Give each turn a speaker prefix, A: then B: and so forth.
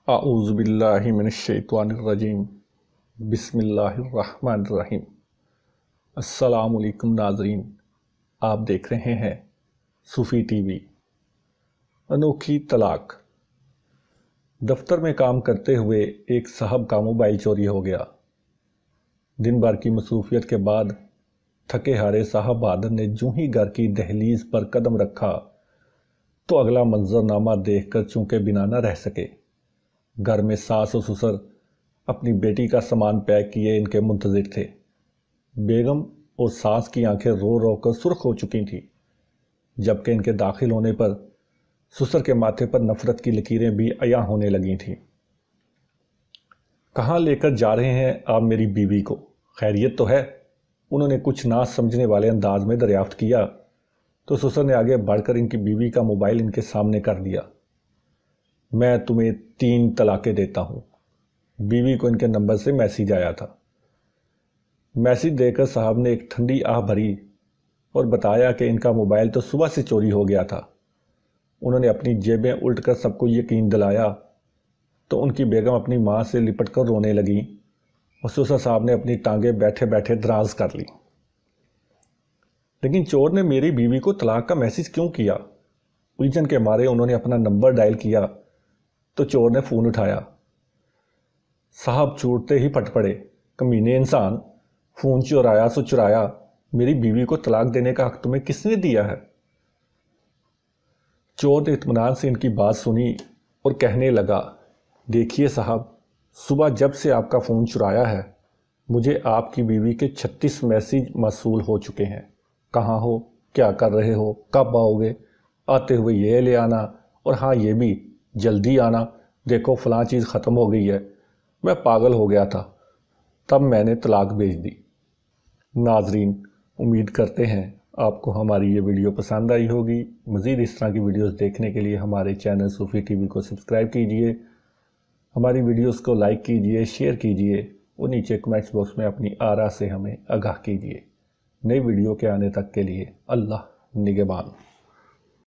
A: اعوذ باللہ من الشیطان الرجیم بسم اللہ الرحمن الرحیم۔ السلام علیکم ناظرین، آپ دیکھ رہے ہیں صوفی ٹی وی۔ انوکھی طلاق۔ دفتر میں کام کرتے ہوئے ایک صاحب کا موبائل چوری ہو گیا۔ دن بھر کی مصروفیت کے بعد تھکے ہارے صاحب بہادر نے جوں ہی گھر کی دہلیز پر قدم رکھا تو اگلا منظرنامہ دیکھ کر چونکہ بنا نہ رہ سکے۔ گھر میں ساس و سسر اپنی بیٹی کا سامان پیک کیے ان کے منتظر تھے۔ بیگم اور ساس کی آنکھیں رو رو کر سرخ ہو چکی تھیں، جبکہ ان کے داخل ہونے پر سسر کے ماتھے پر نفرت کی لکیریں بھی عیاں ہونے لگی تھیں۔ کہاں لے کر جا رہے ہیں آپ میری بیوی کو؟ خیریت تو ہے؟ انہوں نے کچھ نہ سمجھنے والے انداز میں دریافت کیا تو سسر نے آگے بڑھ کر ان کی بیوی کا موبائل ان کے سامنے کر دیا۔ میں تمہیں 3 طلاقیں دیتا ہوں۔ بیوی کو ان کے نمبر سے میسیج آیا تھا۔ میسیج دے کر صاحب نے ایک ٹھنڈی آہ بھری اور بتایا کہ ان کا موبائل تو صبح سے چوری ہو گیا تھا۔ انہوں نے اپنی جیبیں الٹ کر سب کو یقین دلایا تو ان کی بیگم اپنی ماں سے لپٹ کر رونے لگی اور سسر صاحب نے اپنی ٹانگیں بیٹھے بیٹھے دراز کر لی۔ لیکن چور نے میری بیوی کو طلاق کا میسیج کیوں کیا؟ الجھن کے مارے انہوں نے اپنا نمبر ڈائل کیا تو چور نے فون اٹھایا۔ صاحب چھوٹتے ہی پھٹ پڑے، کمینے انسان، فون چورایا سو چرایا، میری بیوی کو طلاق دینے کا حق تمہیں کس نے دیا ہے؟ چور نے اطمینان سے ان کی بات سنی اور کہنے لگا، دیکھیے صاحب، صبح جب سے آپ کا فون چرایا ہے مجھے آپ کی بیوی کے 36 میسیج موصول ہو چکے ہیں۔ کہاں ہو؟ کیا کر رہے ہو؟ کب آؤ گے؟ آتے ہوئے یہ لے آنا، اور ہاں یہ بھی جلدی آنا، دیکھو فلاں چیز ختم ہو گئی ہے۔ میں پاگل ہو گیا تھا، تب میں نے طلاق بھیج دی۔ ناظرین، امید کرتے ہیں آپ کو ہماری یہ ویڈیو پسند آئی ہوگی۔ مزید اس طرح کی ویڈیوز دیکھنے کے لیے ہمارے چینل صوفی ٹی وی کو سبسکرائب کیجئے، ہماری ویڈیوز کو لائک کیجئے، شیئر کیجئے اور نیچے کمنٹس باکس میں اپنی آراء سے ہمیں آگاہ کیجئے۔ نئی ویڈیو کے آنے تک کے لیے اللہ نگہبان۔